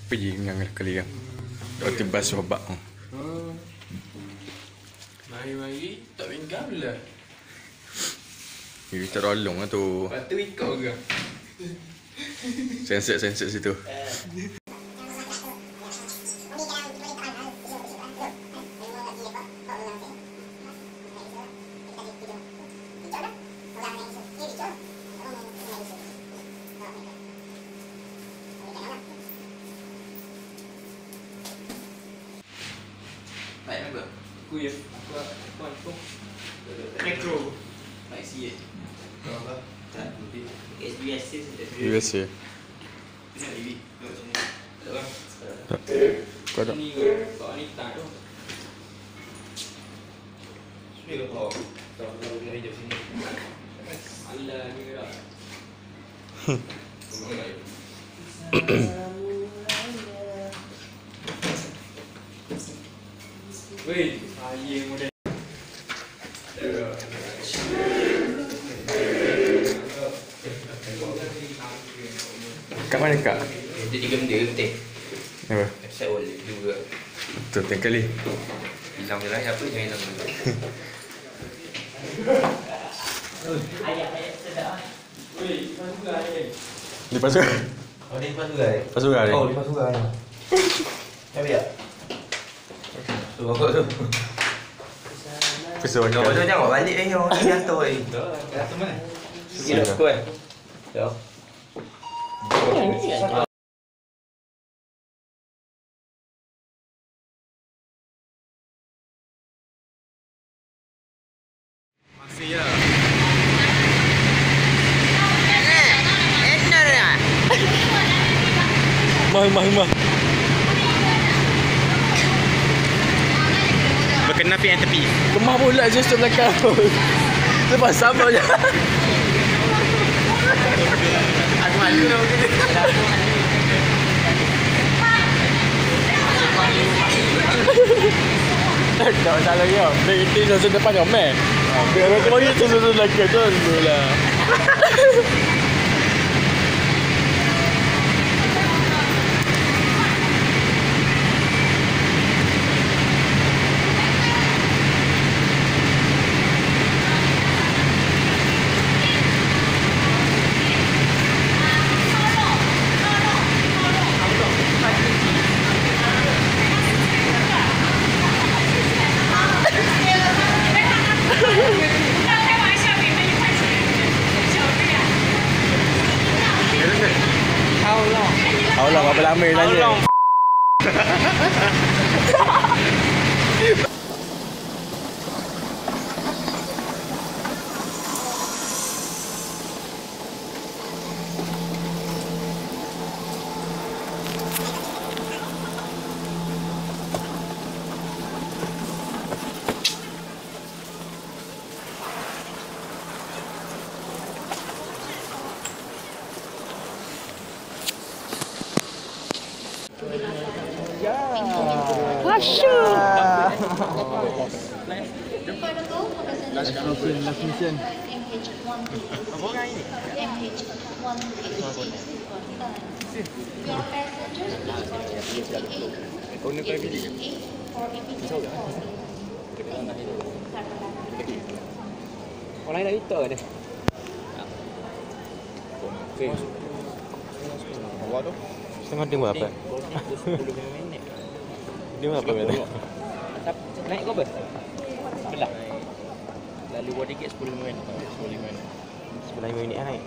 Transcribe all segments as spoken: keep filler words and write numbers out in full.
Pergi dengan kali kan. Waktu basuh bak. Hmm. Mari-mari tak pinggang lah. Dia terolong lah tu. Lepas tu ikut ke? Sensor-sensor situ. Naik apa? Aku ya. Aku aku aku. Metro. Naik C A. Apa? Tak. S B S sih. U S A. Ini T V. Tengok sini. Tak bang. Kau ada? Ni kau ni tak tu. Sini kau. Tak perlu kena hijau sini. Allah ni dah. Weh, saya model. Kat mana kak? Dia tiga benda penting. Apa? Website wallet juga. Betul, tiap kali. Hilang je lah, siapa jangan hilang dulu. Ayat-ayat sedap. Weh, lepas juga ni. Lepas tu? Oh, dia lepas juga ni? Lepas tu kan? Oh, lepas juga ni. Habis tak? Tu, bapak tu. Pesuh Kau kan? jangan balik eh, orang ni jatuh eh. Jatuh mana? Sini aku eh. Ya. Masih ya. Mah, mah, mah. Berkenap yang tepi. Kemah pula je sebelah belakang. Lepas sama je. Aku malu dah begini. Tak masalah dia. Dia inti sesuatu depan kau meh. Dia orang kau itu sesuatu lagi tu lah. How long? Berapa lama dia tanya? Asyik. Last mission, last mission. Apa orang ini? Kau nak pergi ke? Orang lain dah hitam dia. Okey. Awak tu? Setengah dia buat apa? Dia buat apa dia? Naik kau apa? Sebelah. Lalu body gate sepuluh minit. sepuluh minit. Sepuluh minit naik.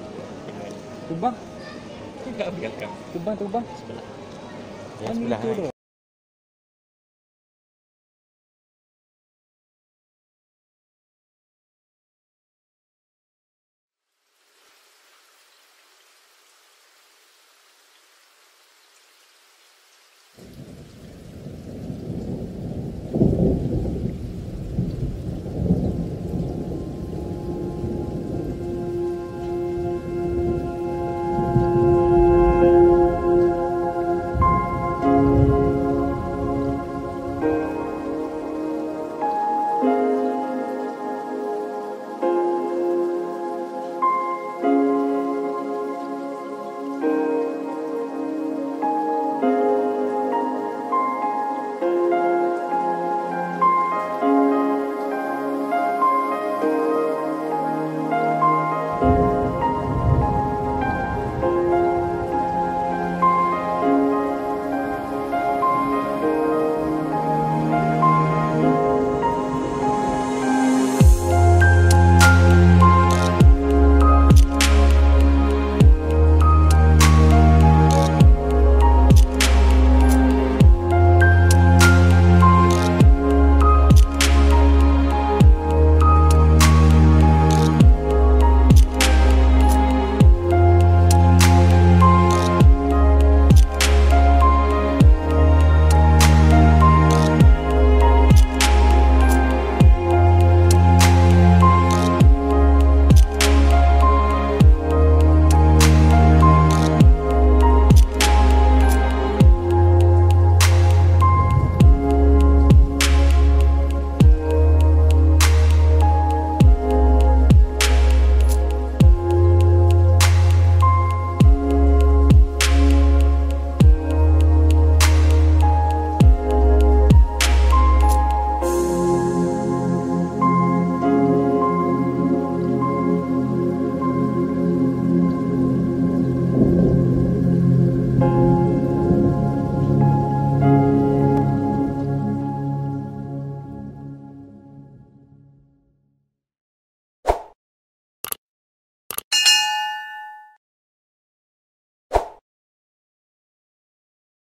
Tumbang? Tidak biarkan. Tumbang, tumbang. Sebelah. Ya, sebelah.